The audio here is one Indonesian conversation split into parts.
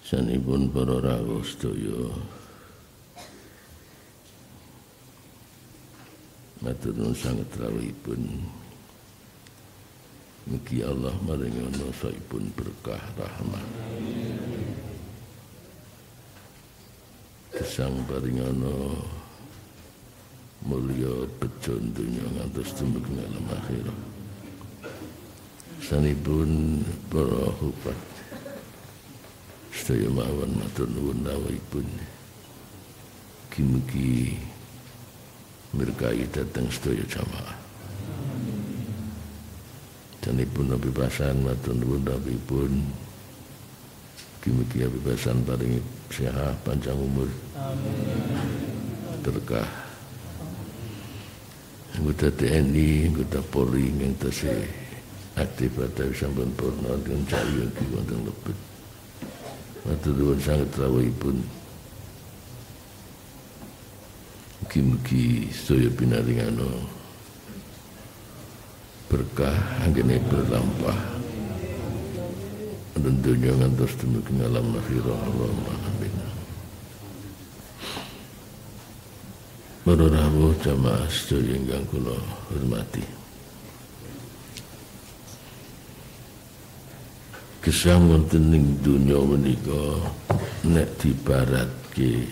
Sanipun para rawuh sedaya matur nuwun sanget rawuhipun. Mugi Allah maringono saipun berkah rahmat. Gesang paringono mulya bejo donya ngantos dumugi alam akhirat. Sanipun para hufat sedaya mawon matur nuwun rawuhipun. Mugi-mugi berkahi dhateng sedaya jamaah. Danipun abibasan matur nuwun rawuhipun. Mugi-mugi abibasan paringi sehat panjang umur. Amin. Berkah. Anggota TNI, anggota Polri yang tasih aktif atau sampun purna dengan cahaya wonten lebet. Matur nuwun sanget rawuhipun. Mugi-mugi sedaya pinaringana berkah anggene berlampah donya ngantos dumugi alam akhirah. Allahumma amin. Para rawuh jamaah sedaya ingkang kula hormati. Gesang wonten ing donya menika nek dibaratke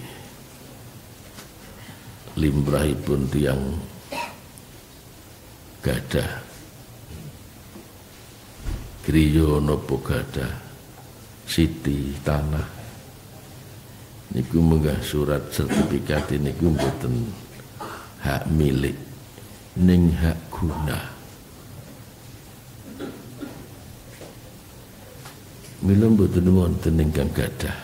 limrahipun tiyang gadah griya napa gadah siti tanah niku menggah surat sertifikat niku mboten hak milik ning hak guna. Mila mboten wonten ingkang gadah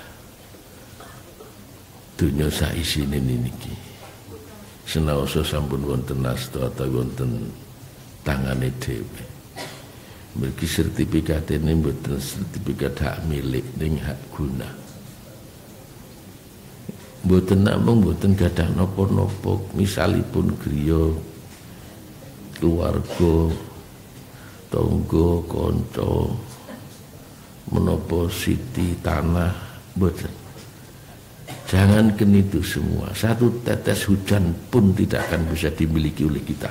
dunya saisine niki. Senaosa sampun wonten nasta atau wonten tangane dhewe. Mergi sertifikat ini mboten sertifikat hak milik ning hak guna. Mboten namung mboten gadah napa-napa, misalipun griya keluarga, tangga, kanca, menapa siti tanah mboten. Jangankan itu semua, satu tetes hujan pun tidak akan bisa dimiliki oleh kita.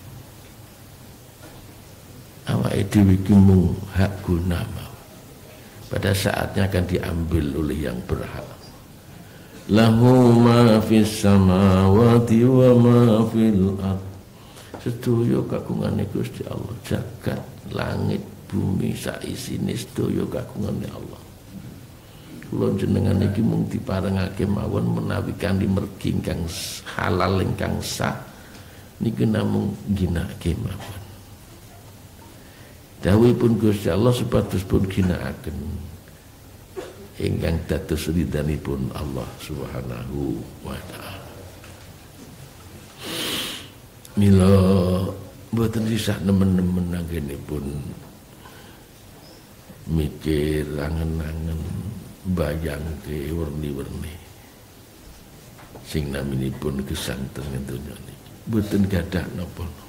Awake dhewe iki mung hak guna mau. Pada saatnya akan diambil oleh yang berhak. Lahu ma fis samawati wa ma fil ardh. Sedaya kagungane Gusti Allah, jagat, langit, bumi saisine sedaya kagungane Allah. Kula jenengan iki mung diparengake mawon menawi kanthi mergi ingkang halal ingkang sah niku namung ginake mawon. Dawuhipun Gusti Allah supados pun ginakaken ingkang dados ridhanipun Allah Subhanahu wa taala. Mila mboten sisah nemen-nemen anggenipun mikir angen-angen bayangke werni-werni sing naminipun gesang teng donya niki mboten gadah napa-napa.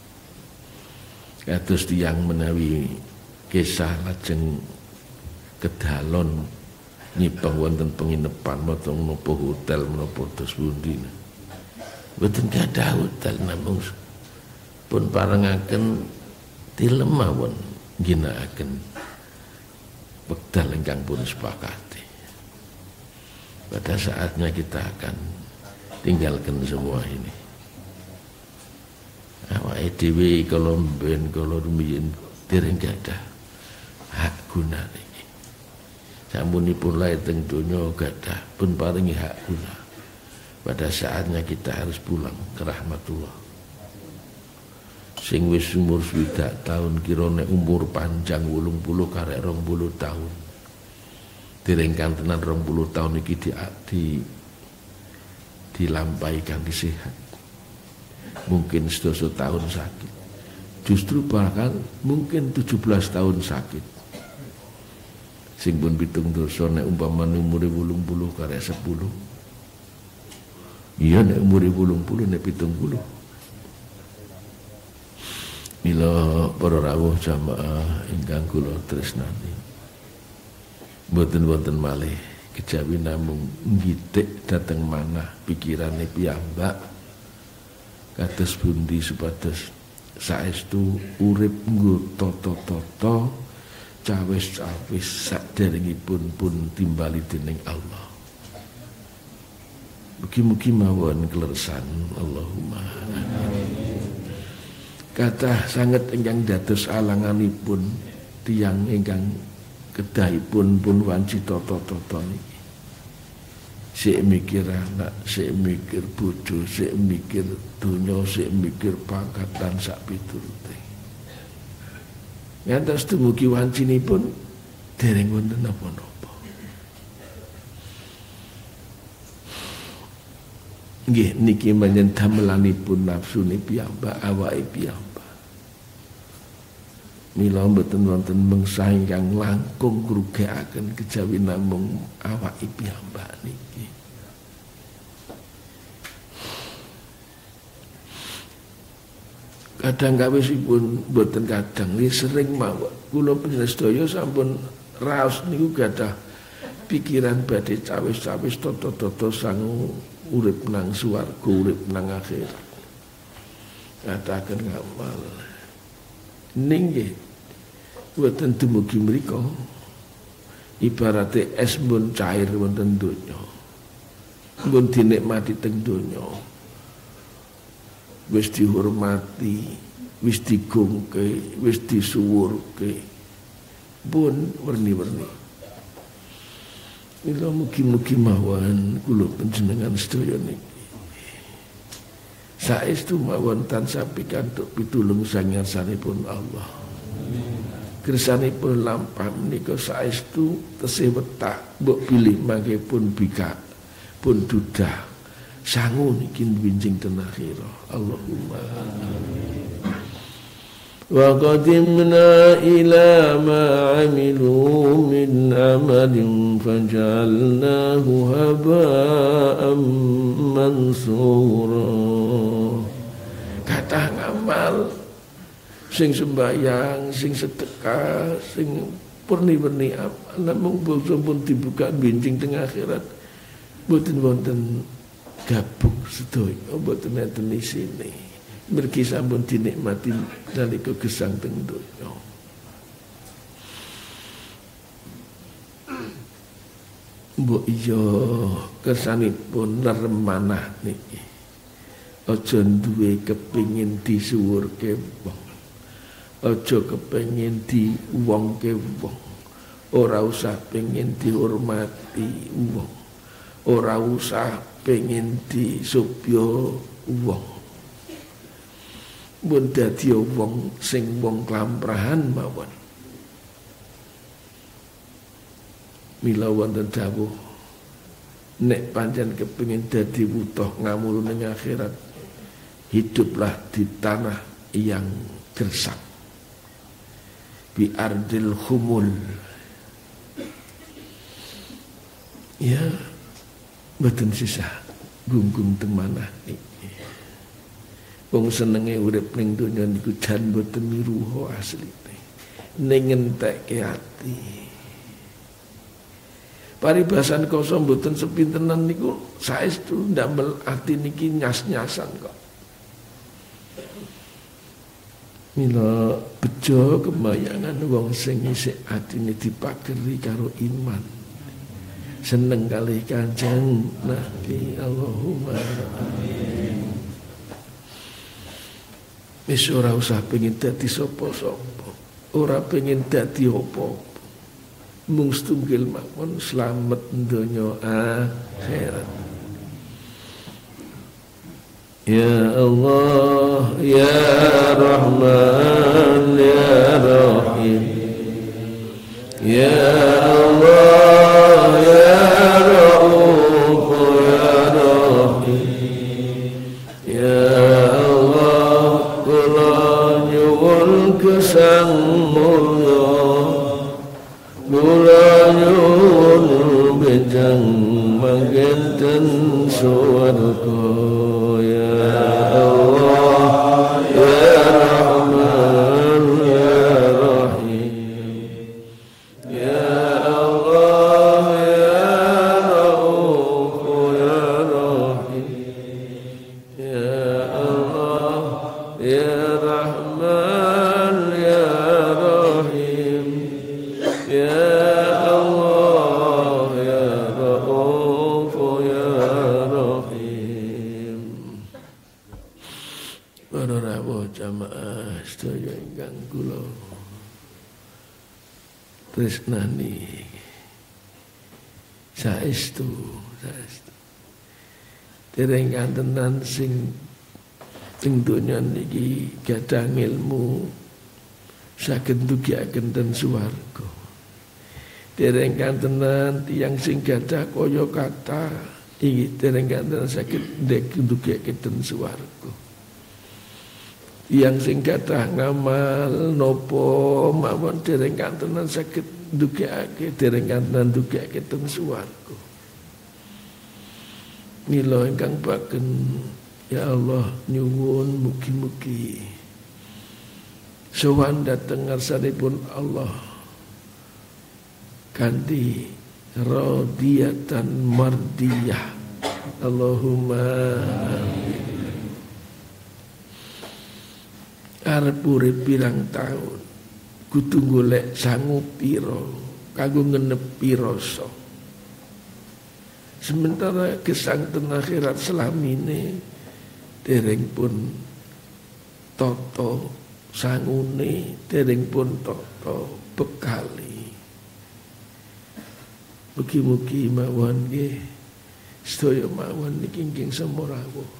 Kados tiyang menawi kisah lajeng kedalon nyipeng wonten penginepan menapa hotel menapa dos pundi. Mboten gadah hotel namung pun parengaken tilem mawon ginakaken wekdal ingkang pun sepakati. Pada saatnya kita akan tinggalkan semua ini. Awake dhewe kala mben kala rumiyin dereng gadah hak guna niki. Sampunipun lair teng donya gadah pun paringi hak guna. Pada saatnya kita harus pulang ke rahmatullah. Sing wis umur 20 tahun kirane umur panjang 80 karek 20 tahun. Dereng kantenan 20 tahun iki dilampaikan di sehat. Mungkin 12 tahun sakit. Justru bahkan mungkin 17 tahun sakit. Sing pun pitung dosa nek umpamane umure 80 karek 10. Iya nek umure 80 nek 70. Mila para rawuh jamaah ingkang kula tresnani. Mboten wonten malih kejawi namung ngitik dateng manah pikirane piyambak kados pundi supados saestu urip nggo tata-tata cawis-cawis saderengipun pun timbali dening Allah. Mugi-mugi mawon kleresan Allahumma amin. Kathah sanget ingkang dados alanganipun tiyang ingkang kedahipun pun wanci tata-tata niki. Sik mikir anak, sik mikir bojo, sik mikir donya, sik mikir pangkat lan sak piturute. Ngantos dumugi wancinipun dereng wonten napa-napa. Nggih niki manjen damelanipun nafsune piyambak awake piyambak. Mila mboten wonten mengsah ingkang langkung ngrugekaken kejawi namung awake piyambak niki. Kadang kawisipun mboten kadang nggih sering mawon kula panjenengan sampun raos niku gadah pikiran badhe cawis-cawis tata-tata sang urip nang swarga urip nang akhirat. Kataken ngamal nggih mboten dumugi mriku ibarate es mbun cair wonten donya mbun dinikmati teng donya wis dihormati wis digungke wis disuwurke pun werni-werni. Mila mugi-mugi mawon kula panjenengan sedaya niki saestu mawon tansah pikantuk pitulung sangarsanipun Allah. Kersanipun lampah menika saestu tesih wetak mbok pilih mangke pun bika pun dudah sangu niki winjing ten akhirah. Allahumma amin. Wa qadimna ila ma amilu min amalin fajalnahu haba'an mansura. Kathah ngamal sing sembahyang, sing sedekah, sing purni-purni amal namung bangsa pun dibuka winjing teng akhirat boten wonten gabung sedaya mboten enten isine. Mergi sampun dinikmati nalika gesang teng donya. Mbok iya kersanipun lermanah niki. Aja duwe kepingin disuwurke wong. Aja kepengin diwongke wong. Ora usah pengin dihormati wong. Ora usah pengin disubya wong. Mun dadi wong sing wong klamprahan mawon. Mila wonten dawuh nek pancen kepengin dadi wutuh ngamul ning akhirat, hiduplah di tanah yang gersang. Bi ardil khumul. Ya, mboten sisa gunggung teng manah niki. Wong senenge urip ning donya niku jan mboten miruha asline. Ning entekke ati. Paribasan koso mboten sepintenan niku saestu ndamel ati niki nyas-nyasan kok. Mila bejo kemayangan wong sing isih atine dipageri karo iman. Seneng kalih Kanjeng Nabi. Allahumma amin. Wis ora usah pengin dadi sapa-sapa, ora pengin dadi apa-apa. Mung setunggal mawon slamet donya akhirat. Ya Allah, ya Rahman, ya Rahim. Ya Allah, ya Rauf, ya Rahim. Ya kesang mulya kula nyuwun benjang mangkenten swarga. Ya Allah, ya Rahman, ya Rahim. Ya Allah, ya tresnani saestu dereng kantenan sing donya niki gadah ilmu saged ndugiaken ten swarga. Dereng kantenan tiyang sing gadah kaya kata iki dereng kantenan saged ndugiaken ten swarga. Yang sing gadah ngamal nopo mawon dereng kantenan saged ndugiake dereng kantenan ndugiake ten swarga. Mila ingkang baken ya Allah nyuwun mugi-mugi sowan dhateng ngarsanipun Allah kanthi radiyatan mardiyah. Allahumma amin. Arep urip pirang taun kudu golek sangu pira kanggo ngenepi rasa. Sementara gesang ten akhirat selamine dereng pun toto sangune, dereng pun toto bekali. Mugi-mugi mawon nggih sedaya mawon niki nggih semorawuh.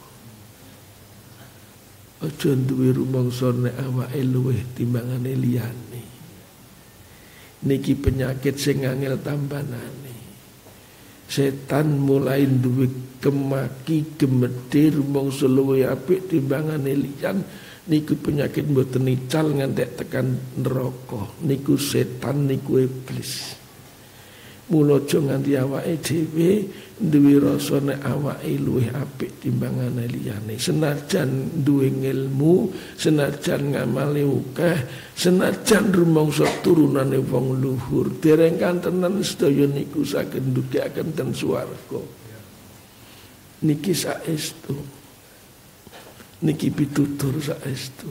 Aja duwe rumangsa nek awake luwih timbangane liyane. Niki penyakit sing angel tambanane. Setan mulai duwe kemaki gemedhe rumangsa luwih apik timbangane liyan niku penyakit mboten ical ngantek tekan neraka. Niku setan, niku iblis. Mula aja nganti awake dhewe duwe rasa nek awake luwih apik timbangane liyane. Senajan duwe ilmu, senajan ngamale akeh, senajan rumangsa turunane wong luhur, dereng kantenan sedaya niku saged ndugiaken ten swarga. Niki saestu. Niki pitutur saestu.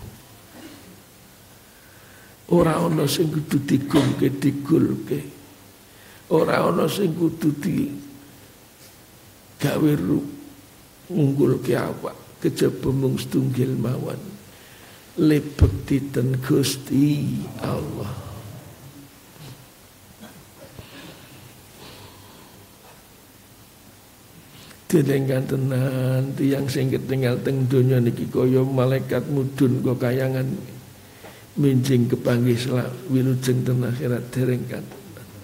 Ora ana sing kudu digulke. Ora ana sing kudu gawe ngunggulke awak kejaba mung setunggal mawon lebekti ten Gusti Allah. Dereng kantenan tiyang sing ketinggal teng donya niki kaya malaikat mudhun kok kayangan minjing kepanggih wilujeng ten akhirat dereng kantenan.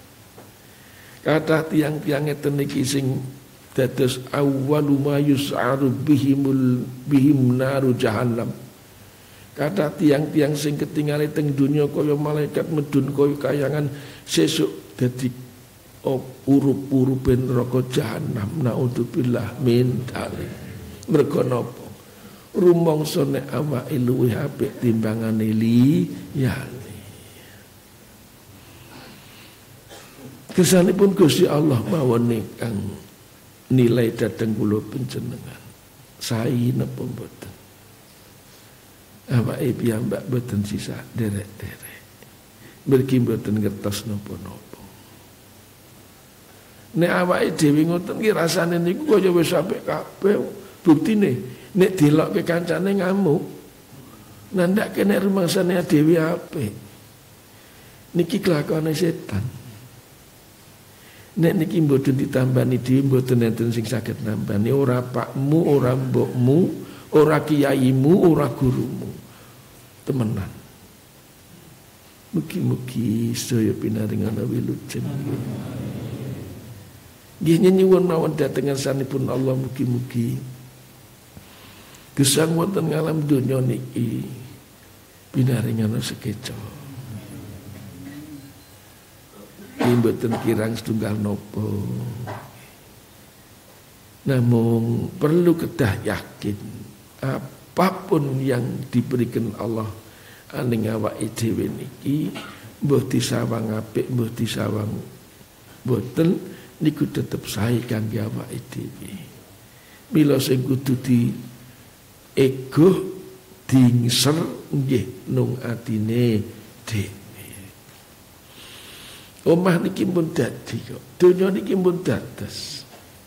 Kata tiang-tiang ngeten niki sing dados awwalu ma yus'aru bihim naru jahannam. Kata tiang-tiang sing ketinggalan teng dunya kaya malaikat medun kaya kayangan sesuk dadi urup-urupe neraka jahannam. Naudzubillah min dzalik. Mergo napa? Rumangsa nek awake luwih apik timbangane liyane. Kesanipun Gusti Allah mawon ingkang nilai dhateng kula panjenengan. Sae napa mboten? Awake piyambak mboten sisa derek-derek. Mergi mboten ngertos napa-napa. Nek awake dhewe ngoten ki rasane niku kaya wis apik kabeh. Buktine nek delokke kancane ngamuk. Nandhake nek rumangsane dhewe apik. Niki kelakone setan. Nek niki mboten ditambani dhewe mboten enten sing saged nambani, ora pakmu, ora mbokmu, ora kiaimu, ora gurumu. Temenan. Mugi-mugi sedaya pinaringana wilujeng. Nggih nyuwun mawon dhateng ngarsanipun Allah mugi-mugi gesang wonten ngalam donya niki pinaringana sekeca. Mboten kirang setunggal nopo. Namun perlu kedah yakin apapun yang diberikan Allah aning awake dhewe niki mbuh disawang apik mbuh disawang boten niku tetep sae kangge awake dhewe. Mila sing kudu di ego dingser nggih nung atine dhewe. Omah niki pun dadi kok. Donya niki pun dados.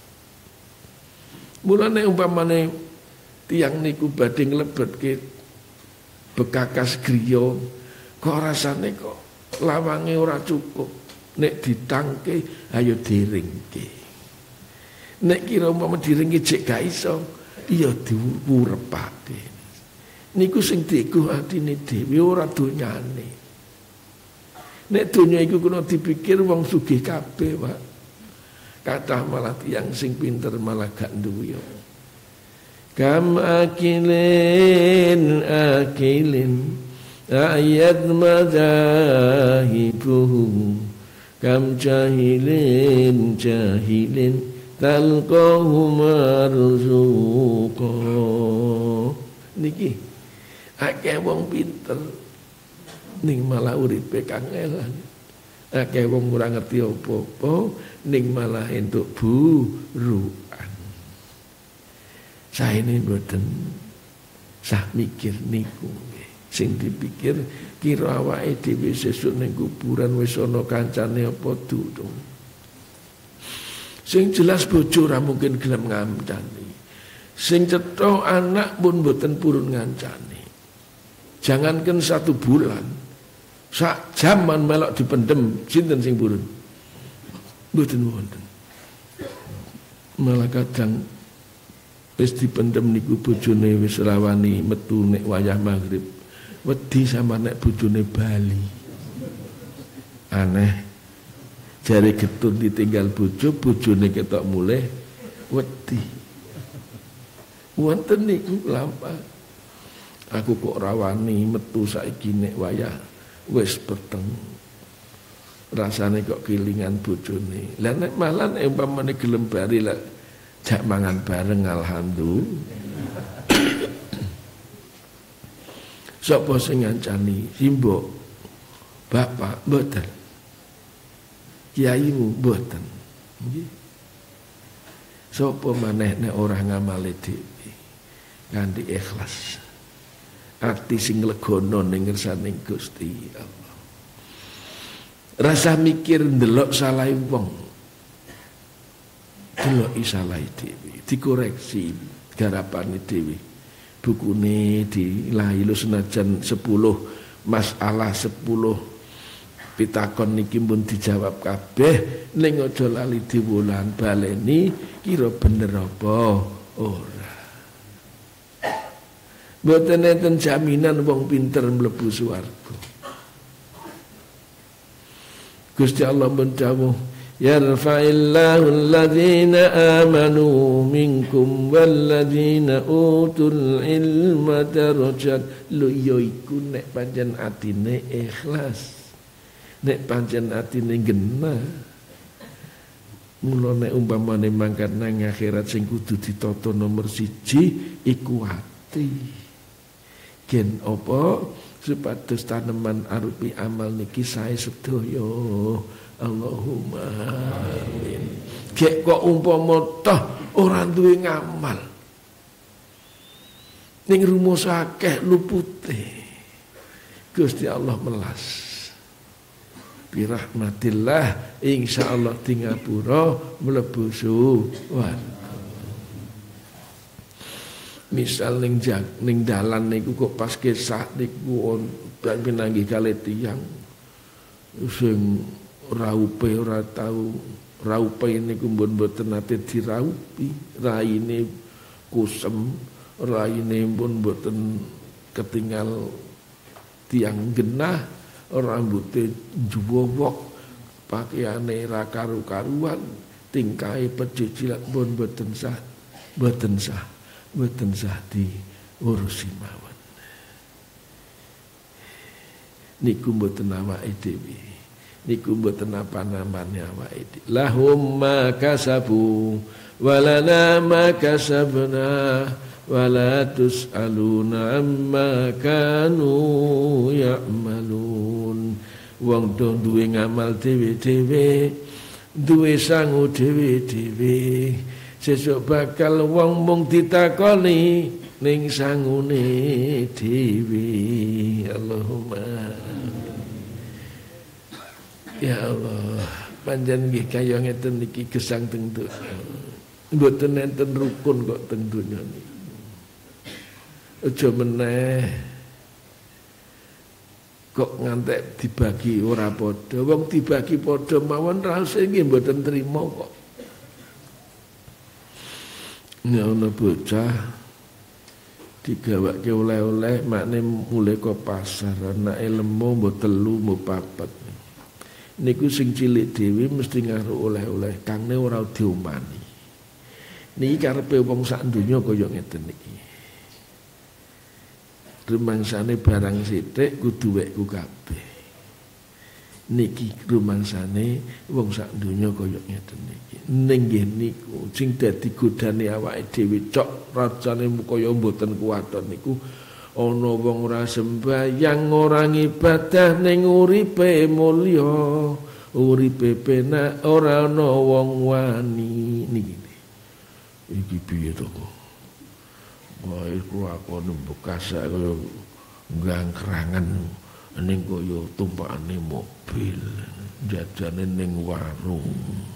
Mulane umpamane tiyang niku badhe nglebetke bekakas griya kok rasane kok lawange ora cukup. Nek ditangke ayo diringke. Nek kira umpama diringke jek gak iso, iya diurepake. Niku sing dienggo atine dhewe ora donyane. Nek donya iku kena dipikir wong sugih kabeh, Pak. Kathah malah tiyang sing pinter malah gak duwe. Kam akilin ayat madahibuhu, kam jahilin talqahu marzuqa. Niki akeh wong pinter ning malah uripe kangelan. Akeh wong ora ngerti apa-apa ning malah entuk burukan. Saene mboten sah mikir niku. Sing dipikir kira awake dhewe sesuk ning kuburan wis ana kancane apa durung. Sing jelas bojo ora mungkin gelem ngancani. Sing cetha anak pun mboten purun ngancani. Jangankan 1 bulan, sak jaman melok dipendem, sinten sing purun? Mboten wonten. Malah kadang wis dipendem niku bojone wis rawani metu nek wayah maghrib. Wedi sama nek bojone bali. Aneh. Jare getun ditinggal bojo, bojone ketok mulih wedi. Wonten niku lampah. Aku kok rawani metu saiki nek wayah wis peteng. Rasane kok kelingan bojone. Lah nek malah nek umpamane gelem bari lah jak mangan bareng alhamdulillah. Sapa sing ngancani? Simbok, bapak mboten. Kiaimu mboten. Nggih. Sapa maneh nek ora ngamale dhewe kanthi ikhlas. Ati sing legono ning ngersane Gusti Allah. Rasa mikir ndelok salahe wong. Deloki salahe dhewe, dikoreksi garapane dhewe. Bukune dilahi senajan 10 masalah 10 pitakon niki pun dijawab kabeh ning aja lali diwulan baleni kira bener apa ora. Mboten enten jaminan wong pinter mlebu swarga. Gusti Allah mendawuh yarfa'illahu alladhina amanu minkum walladhina utul ilma darajat. Lho ya iku nek pancen atine ikhlas, nek pancen atine genah. Mula nek umpamane mangkat nang akhirat sing kudu ditata nomor 1 iku ati. Gen apa supados taneman arupi amal niki sae sedaya. Allahumma amin. Gek kok umpama toh ora duwe ngamal ning rumus akeh lupute Gusti Allah melas birahmatillah insyaallah di ngapura mlebu suwarga. Misal ning dalan niku kok pas kesah niku ben pinanggih kali tiyang sing raupe ora tau raupe niku mboten nate diraupi, raine kusem, raine pun mboten ketinggal tiang genah, rambute juwowok, pakaiane ra karu-karuan, tingkahe pecicilan pun mboten sah diurusi mawon. Niku mboten awake dhewe. Niku mboten apa-apane awake dhewe. Lahum ma kasabu walana ma kasabna wala tus'aluna amma kanu ya'malun. Wong do duwe ngamal dhewe-dhewe, duwe sangu dhewe-dhewe. Sesuk bakal wong mung ditakoni ning sangune dhewe. Allahumma ya Allah, panjenengan nggih kaya ngeten niki gesang teng donya. Mboten enten rukun kok teng donya niki. Aja meneh kok ngantek dibagi ora padha. Wong dibagi padha mawon raos nggih mboten trima kok. Ya ana bocah digawake oleh-oleh makne mulai ke pasar anake lemo mbok telu mbok papat. Niku sing cilik dhewe mesti ngaruh oleh-oleh kangne ora diomani. Niki karepe wong sak donya kaya ngeten iki. Rumangsane barang sithik kudu wekku kabeh. Niki rumangsane wong sak donya kaya ngeten iki. Ning nggih niku sing dadi godane awake dhewe cok rajane kaya mboten kuwaton niku ana wong ora sembayang ora ngibadah ning uripe mulya, uripe penak ora ana wong wani niki. Iki piye to kok? Wah, iku aku bekas kaya gangkrangan ning kaya tumpakane mobil, jajane ning warung.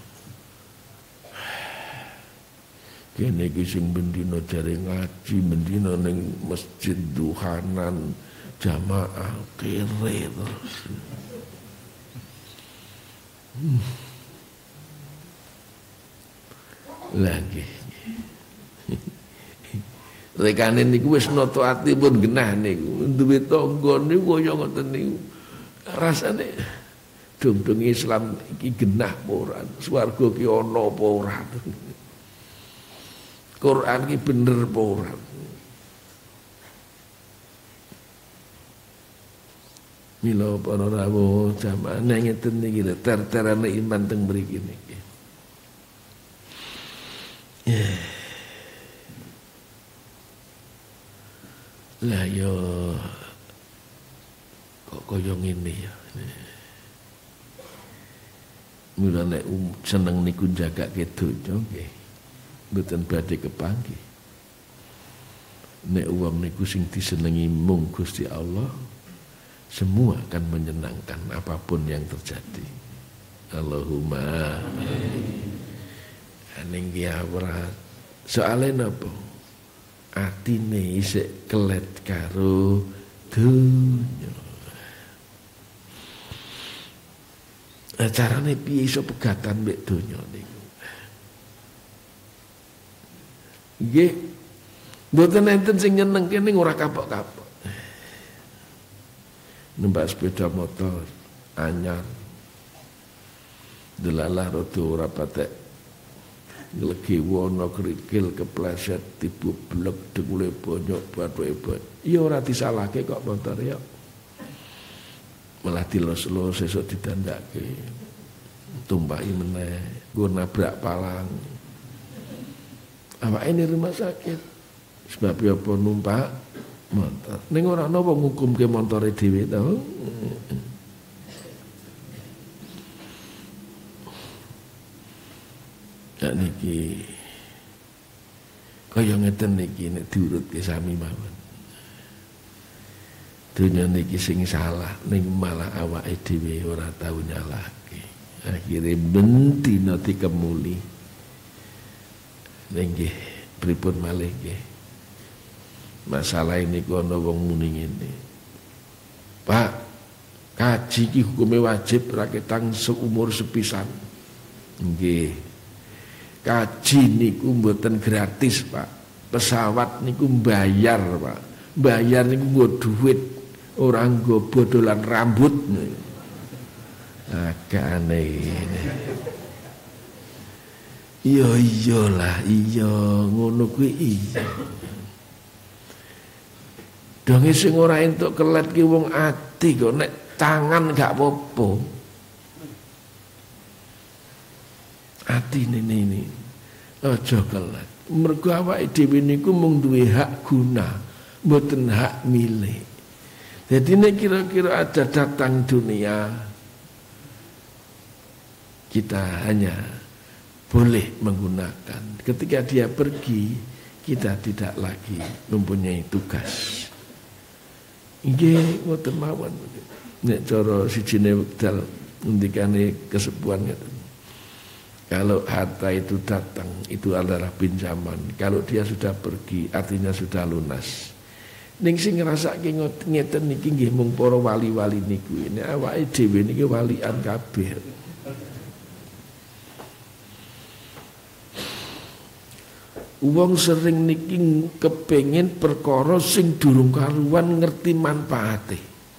Kene iki sing bendina jare ngaji, bendina ning masjid duhanan jamaah kere terus. Lagi. Rekane niku wis nata ati pun genah niku. Duwe tangga niku kaya ngoten niku. Rasane dong-dong Islam iki genah apa ora? Swarga ki ana apa ora? Quran ki bener apa ora? Mila para rawuh jamaah ngeten niki ter-terane iman teng mriki niki. Lah yo kok kaya ngene ya. Mula nek seneng niku jagake donya nggih mboten badhe kepanggih. Nek wong niku sing disenengi mung Gusti Allah, semua akan menyenangkan apapun yang terjadi. Allahumma amin. Ya ora soale napa? Atine isik kelet karo dunya. Carane piye iso pegatan mek donya niku? Nggih, mboten enten sing nyenengke ning ora kapok-kapok. Numpak sepeda motor anyar. Delalah rada ora patek lagi wono kerikil kepleset tibu blek dekule bonyok bathuke. Ya ora disalahke kok motor ya. Malah dilos-los sesuk didandake. Tumpaki meneh, nggo nabrak palang. Awake ini rumah sakit. Sebab apa numpak motor. Ning ora ana wong ngukumke motore dhewe to. Ya niki kaya ngeten niki nek diurutke sami mawon. Dunya niki sing salah ning malah awake dhewe ora tau nyalahke. Akhire bendina dikemuli. Nggih pripun malih nggih. Masalah ini ku ana wong muni ngene. Pak, kaji ki hukume wajib ra ketang seumur sepisan. Nggih. Kaji niku mboten gratis, Pak. Pesawat niku bayar, Pak. Bayar niku nggo duit, ora nggo bodolan rambut. Agak aneh. Iya iyalah, iya ngono kuwi iya. Donge sing ora entuk kelet ki wong ati kok nek tangan gak apa-apa. Atine ini aja kelet. Mergo awake dhewe niku mung duwe hak guna, mboten hak milik. Jadi nek kira-kira ada datang dunia, kita hanya boleh menggunakan. Ketika dia pergi, kita tidak lagi mempunyai tugas. Nggih, ngoten mawon. Nek cara sijine wekdal ngendikane kesepuhan ngeten. Kalau harta itu datang, itu adalah pinjaman. Kalau dia sudah pergi, artinya sudah lunas. Ning sing ngrasake ngeten niki nggih mung para wali-wali niku. Nek awake dhewe niki walian kabeh. Wong sering niki kepengin perkara sing durung karuan ngerti manfaate.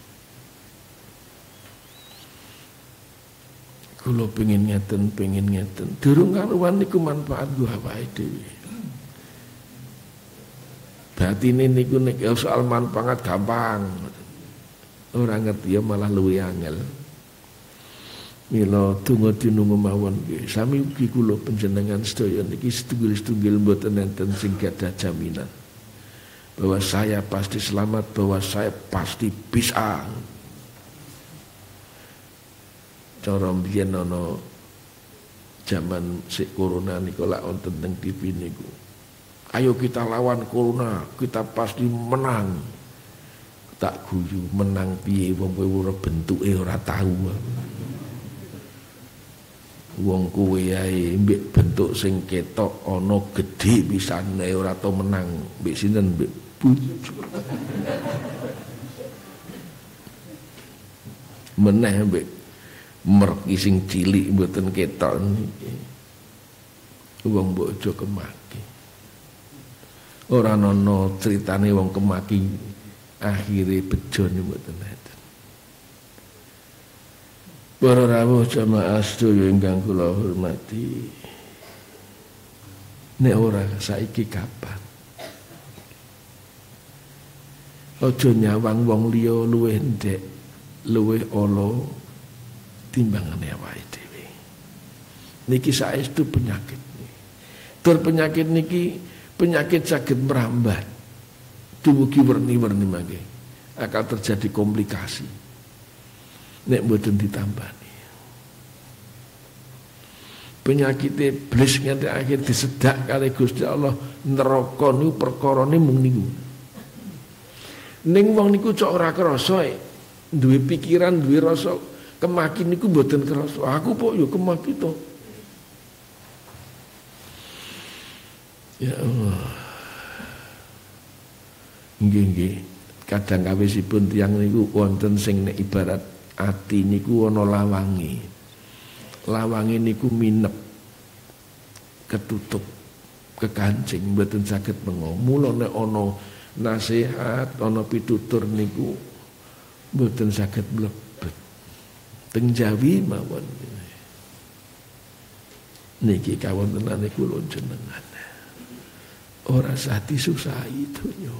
Kula pengen ngeten. Durung karuan niku manfaat go awake dhewe. Batine niku nek soal manfaat gampang. Ora ngerti ya malah luwih angel. Mila donga dinungo mawon nggih. Sami ugi kula panjenengan sedaya niki setunggal-setunggal mboten enten sing gadah jaminan bahwa saya pasti selamat, bahwa saya pasti bisa. Cara mbiyen ana zaman sik corona niku lak wonten teng TV niku. Ayo kita lawan corona, kita pasti menang. Tak guyu menang piye wong kowe ora bentuke ora tahu. Wong kuwe ae mbek bentuk sing ketok ana gedhe pisan ora tau menang mbek sinten mbek bojo. Meneh mbek merki sing cilik mboten ketok niki. Wong bojo kemaki. Ora ana critane wong kemaki akhire bejo mboten enten. Para rawuh jamaah sedaya ingkang kula hormati. Nek ora saiki kapan? Aja nyawang wong liya luwih ndek, luwih ala timbangane awake dhewe. Niki saestu penyakit. Tur penyakit niki penyakit saged merambat. Dumugi werni-werni mangke. Akan terjadi komplikasi. Nek mboten ditambani. Penyakit iblis nganti akhir disedak kali Gusti Allah neraka niku perkarane mung niku. Ning wong niku cok ora krasa duwe pikiran, duwe rasa kemaki niku mboten krasa. Aku kok yo kemaki to. Ya Allah. Nggih. Kadang kawisipun tiyang niku wonten sing nek ibarat ati niku ana lawange. Lawange niku minep. Ketutup, kekancing mboten saged mengo. Mula nek ana nasihat, ana pitutur niku mboten saged mlebet. Teng Jawi mawon. Niki kawontenane kula jenengan. Ora sah disusahi donya.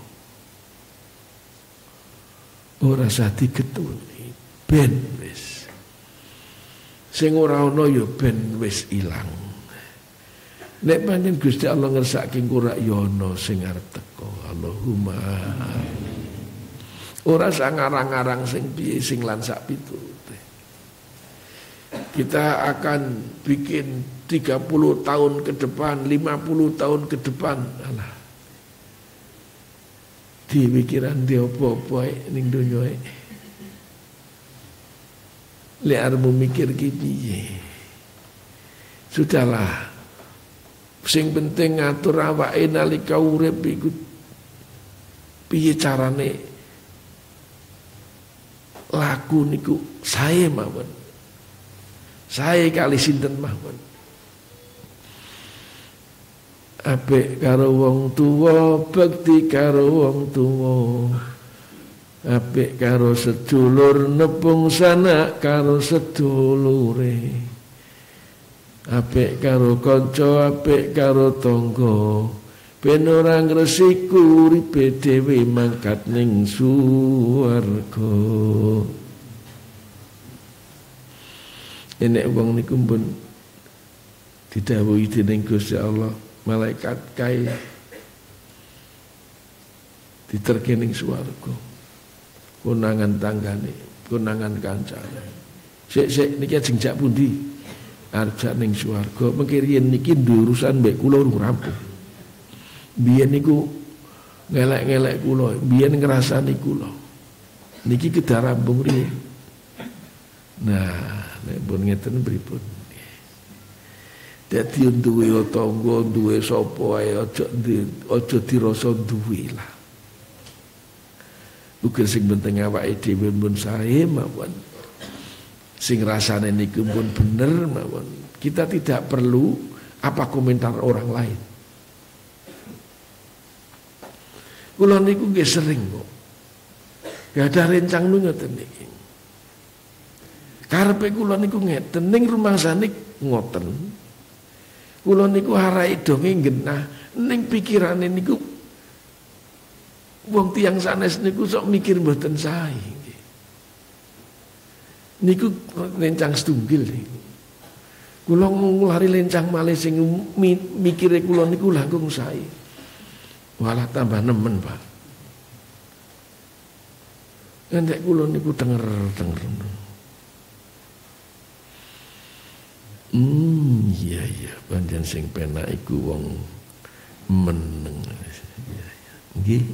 Ora sah digetuni. Ben wis sing ora ana ya ben wis ilang. Nek pancen Gusti Allah ngersake ora ya ana sing arep teko. Allahumma ora sangarang-arang sing piye sing lan sak pitute. Kita akan bikin 30 tahun ke depan, 50 tahun ke depan. Alah. Dipikiran dia apa-apa ning donya iki. Lek arep mikir ki piye. Sudahlah. Sing penting ngatur awake nalika urip iku piye carane laku niku sae mawon. Sae kali sinten mawon. Apik karo wong tuwa, bekti karo wong tuwa. Apik karo sedulur nepung sanak karo sedulure. Apik karo kanca, apik karo tangga. Ben ora ngresiki uripe dhewe mangkat ning swarga. Enek wong niku pun didhawuhi dening Gusti Allah, malaikat kae diterke ning swarga. Konangan tanggane, konangan kancane. Sik niki ajeng jak pundi? Arep jak ning swarga. Mengki riyen niki urusan mbek kula rampung. Biyen niku ngelek-ngelek kula, biyen ngrasani kula. Niki kedah rampung riyen. Nah, nek pun ngeten pripun? Dadi duwe tangga, duwe sapa ae aja dirasa duwe lah. Uga sing penting awake dhewe pun sae mawon. Sing rasane niku pun bener mawon. Kita tidak perlu apa komentar orang lain. Kula niku nggih sering kok. Gak ada rencang nu ngoten niki. Karepe kula niku ngeten ning rumangsane ngoten. Kula niku harai donge genah ning pikirane niku wong tiyang sanes niku sok mikir mboten sae. Niku rencang setunggal niku. Kula ngulari lencang malih sing mikire kula niku langkung sae. Walah tambah nemen, Pak. Nek kula niku denger. Iya, pancen sing penak iku wong meneng. Iya. Nggih.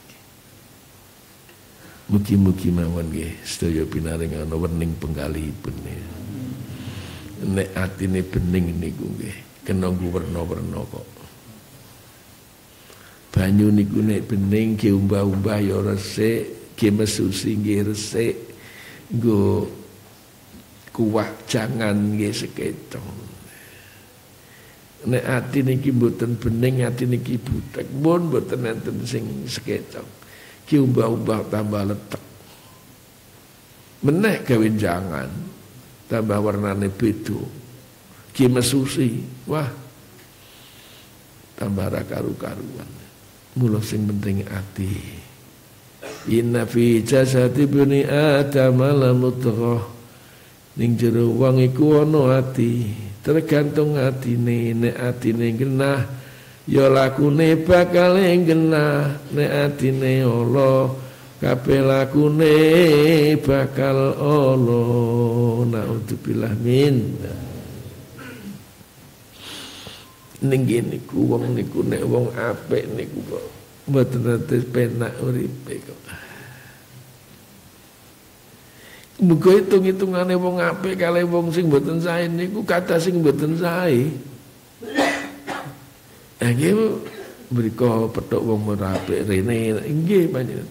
Mugi-mugi mawon nggih sedaya pinaring ana wening penggalihipun. Nek atine bening niku nggih kena werna-werna kok. Banyu niku nek bening ki umbah-umbah ya resik, ki mesusi nggih resik. Nggo kuwak jangan nggih seketong. Nek ati niki mboten bening, ati niki butek, pun mboten enten sing seketong. Ki umbah-umbah tambah letek. Meneh gawe jangan tambah warnane beda. Ki mesusi, wah tambah ra karu-karuan. Mula sing penting ati. Inna fi jasadi bani Adam lamudghah. Ning jero wong iku ana ati. Tergantung atine, nek atine genah ya lakune bakal genah, nek atine ala kabeh lakune bakal ala. Naudzubillah min. Ning niku wong niku nek wong apik niku kok mboten nate penak uripe kok. Muga hitung-hitungane wong apik kalih wong sing mboten sae niku kata sing mboten sae. Nggih mriko petuk wong ora apik rene nggih panjenengan.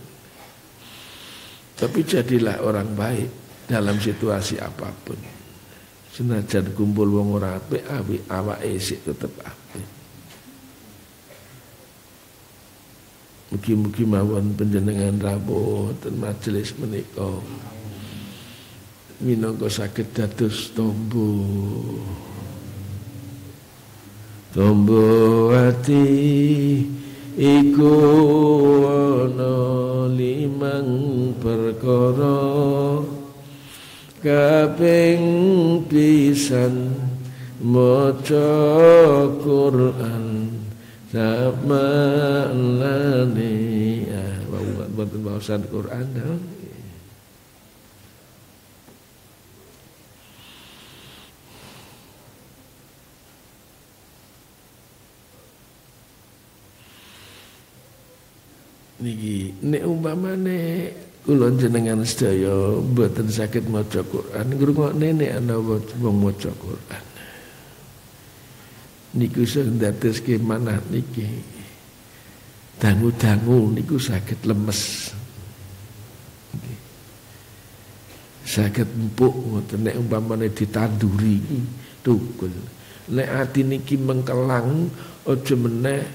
Tapi jadilah orang baik dalam situasi apapun. Senajan kumpul wong ora apik, awake sik tetep apik. Mugi-mugi mawon panjenengan rawuh ten majelis menika minangka saged dados tombo ati iku ana 5 perkara. Kaping pisan maca Quran samalane wonten waosan Quran niki nek umpamane kula jenengan sedaya mboten saged maca Quran, ngrungokne nek ana wong maca Quran. Niku sing dadoske manah niki. Dangu-dangu niku saged lemes. Saged empuk ngoten nek umpamane ditanduri tukul. Nek ati niki mengkelang aja meneh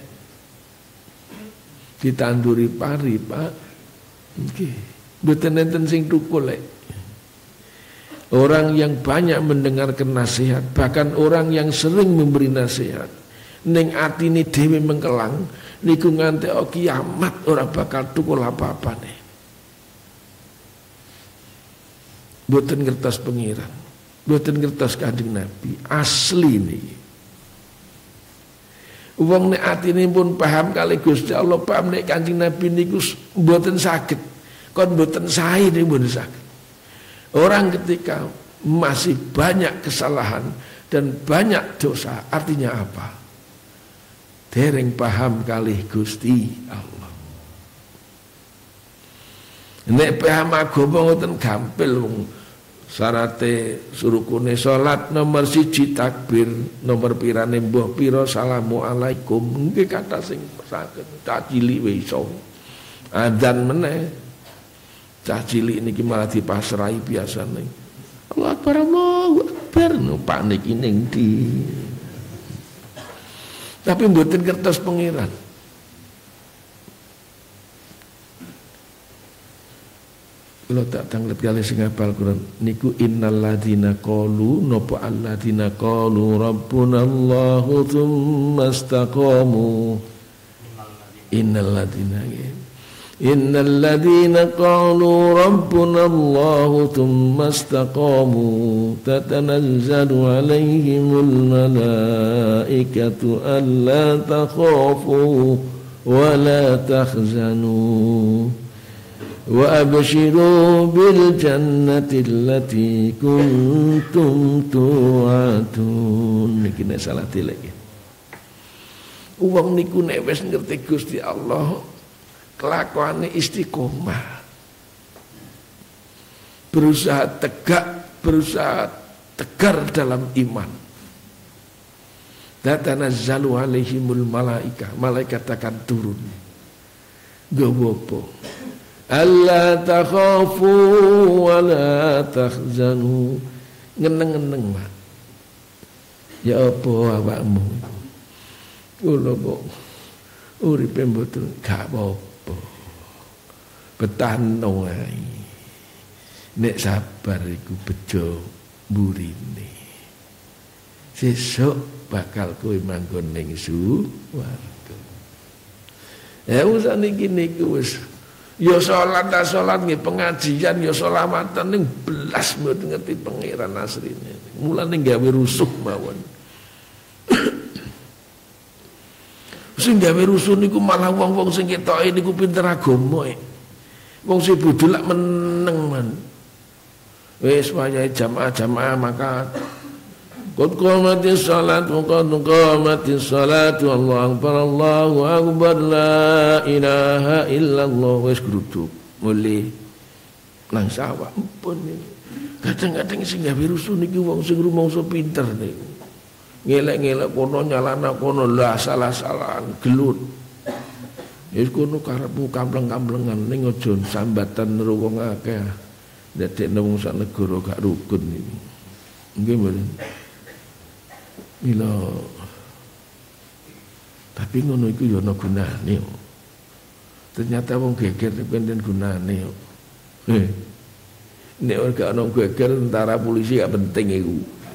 ditanduri pari, Pak. Nggih. Mboten enten sing tukul lek. Orang yang banyak mendengarkan nasihat, bahkan orang yang sering memberi nasihat, ning atine dhewe mengkelang, niku nganti kiamat ora bakal tukul apa-apane. Mboten ngertos pengiran, mboten ngertos Kanjeng Nabi, asli niki. Wong nek atine pun paham kali Gusti Allah, paham nek Kanjeng Nabi niku mboten saged. Kon mboten sae nek mboten saged. Orang ketika masih banyak kesalahan dan banyak dosa, artinya apa? Dereng paham kalih Gusti Allah. Nek paham agama ngoten gampil wong. Syarate surukune salat nomor 1 takbir, nomor pirane mbuh pira assalamualaikum. Nggih kata sing saged cacili wis iso. Adzan meneh Cah cilik niki malah dipasrai biasane. Allahu Akbar, Allahu Akbar, no panik ning ndi. Tapi mboten kertas pengiran. Kalau tak tanglet kali sing hafal Quran niku innal ladzina qalu napa alladzina qalu rabbunallahu tsumma istaqamu innal ladzina qalu rabbunallahu tsumma istaqamu tatanazzalu alaihimul malaikatu alla takhafu wa la tahzanu wa abshiru bil jannati allati kuntum tu'adun. Niki nek salah dilek. Wong niku nek wis ngerti Gusti Allah, kelakuane istiqomah. Berusaha tegak, berusaha tegar dalam iman. Tatanazzalu alaihimul malaika, malaikat akan turun. Gowo alla takhafu wa la tahzanu. Ngeneng-ngeneng, Mak. Ya apa awakmu? Kula kok uripe mboten gak apa-apa. Betano ae. Nek sabar iku bejo mburine. Sesuk bakal kowe manggon ning swarga. Ya usah niki niku wis ya salat nggih pengajian ya selawatan ning belas mboten ngerti pangeran asline. Mulane gawe rusuh mawon. Sing gawe rusuh niku malah wong-wong sing ketoke niku pinter agama. Wong sing bodho lak meneng man. Wis wayahe jamaah maka qad qamatis shalat wa qad qamatis salat Allahu akbar la ilaha illallah. Wis gruduk mulih nang sawah pun kadang-kadang sing gawe rusuh niki wong sing rumangsa pinter niku ngelek-ngelek kono nyalana kono lah salah-salahan gelut wis kono karepmu kampleng-kamplengan ning aja sambatan karo wong akeh ndadekne wong sak negara gak rukun niki nggih mboten. Mila tapi ngono iku ya ana gunane. Ternyata wong geger penten gunane. Nek ora ana geger tentara polisi gak penting iku.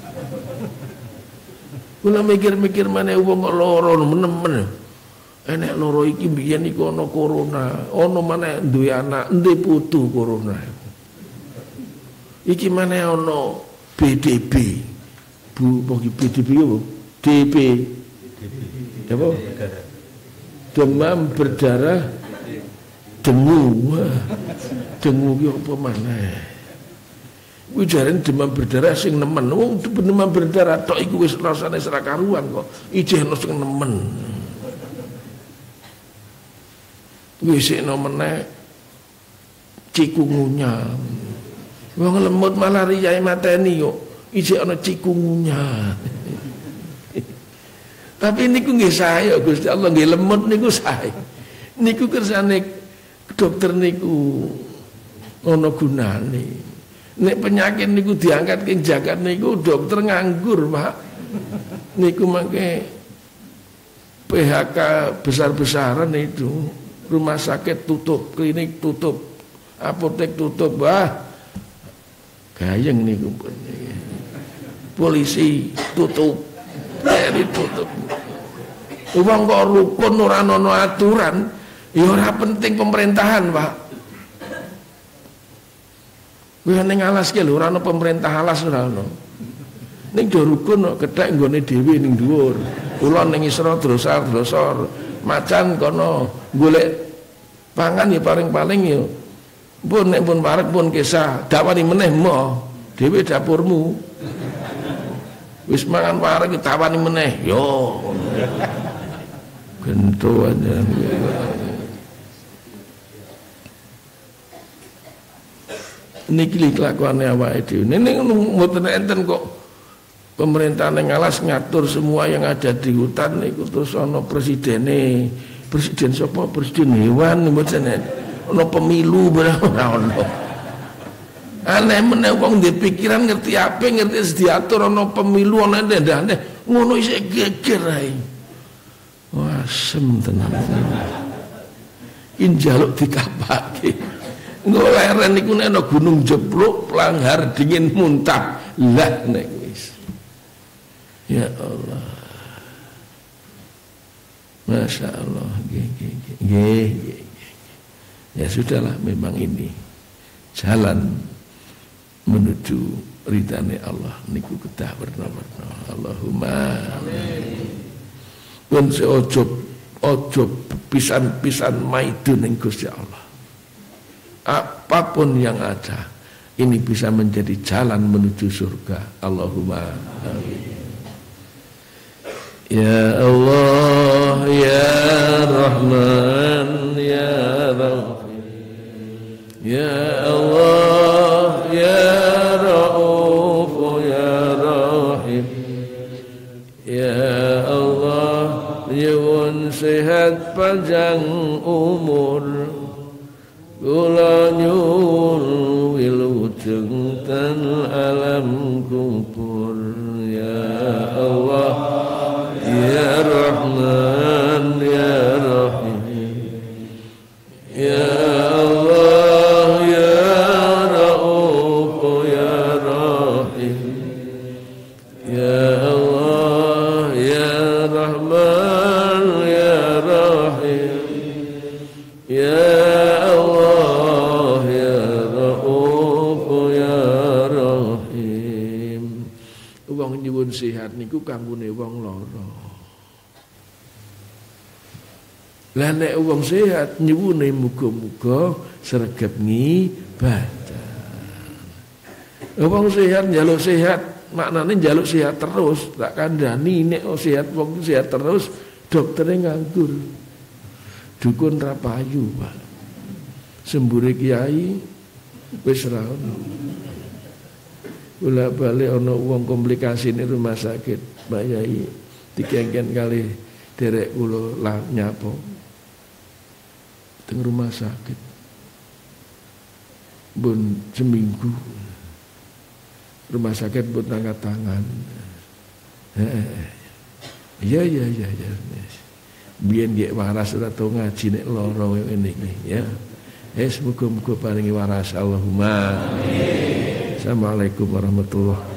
Kula mikir-mikir maneh wong kok lara nemen. Enek loro iki biyen iku ana corona, ana maneh duwe anak ndek putu corona. Iki maneh ana BDB. Bu bagi PDB apa? DP. Apa? Demam berdarah dengue. Dengue ki apa maneh? Kuwi jarene demam berdarah sing nemen. Wong demam berdarah tok iku wis rasane ora karuan kok. Ijeh ono sing nemen. Wis ono meneh cikungunya. Wong lemut malaria mateni kok. Ijek ana cikungunya. Tapi niku nggih sae Gusti Allah nggih lemut niku sae. Niku kersane dokter niku ana gunane. Nek penyakit niku diangkat ke jagat niku dokter nganggur, Pak. Niku mangke PHK besar-besaran itu. Rumah sakit tutup, klinik tutup, apotek tutup, wah. Gayeng niku pun. Polisi tutup, TNI tutup. Wong kok rukun ora ono aturan, ya ora penting pemerintahan, Pak. Kuwi ning alas ki lho ora ono pemerintah alas ora ono. Ning do rukun kok kethek nggone dhewe ning dhuwur. Kula ning isra drosar-drosor, macan kono golek pangan ya paling-paling ya. Pun nek pun parek pun kesah, dakwani meneh mo dhewe dapurmu. Wis mangan parek ditawani meneh. Yo. Gento aja. Niki kelakuane awake dhewe. Ning mboten enten kok pemerintah ning alas ngatur semua yang ada di hutan niku terus ana presidene. Presiden sapa? Presiden hewan mboten. ono pemilu ora ono. Aneh meneh wong ndek pikiran ngerti apa ngerti diatur ono pemilu ono ndek ngono isih geger ae. Wah, sem tenan. Injaluk dikapake. Ngoleren niku nek ana gunung jeblok pelanggar dingin muntah. Lah nek wis. Ya Allah. Masya Allah. Ya sudahlah, memang ini jalan menuju ridane Allah niku kedah warna-warna. Allahumma pun seojo pisan-pisan maidu ning Gusti Allah. Apapun yang ada, ini bisa menjadi jalan menuju surga. Allahumma amin. Ya Allah, ya Rahman, ya Rahim, ya Allah, ya Rauf, ya Rahim, ya Allah, nyuwun sehat panjang umur, kula nyuwun wilujeng ten alam kubur. Ya Allah, ya Rahman, ya Rahim, ya Allah, ya Rauf, ya Rahim, ya Allah, ya Rahman, ya Rahim, ya Allah, ya Rauf, ya Rahim. Wong nyuwun sehat niku kanggone wong lara. Lah nek wong sehat nyuwune muga-muga sregep ngibadah. Wong sehat njaluk sehat, maknane njaluk sehat terus, tak kandhani nek sehat wong sehat terus doktere nganggur. Dukun ra payu, Pak. Sembure kiai wis ra ono. Bolak-balik ana wong komplikasi ning rumah sakit, Pak Yai dikengken kali derek kula lah nyapa teng rumah sakit. Bun seminggu rumah sakit pun angkat tangan. Iya. Biyen nggih waras ora tau ngaji nek lara ngene iki ya. Muga-muga paringi waras. Allahumma amin. Assalamualaikum warahmatullahi wabarakatuh.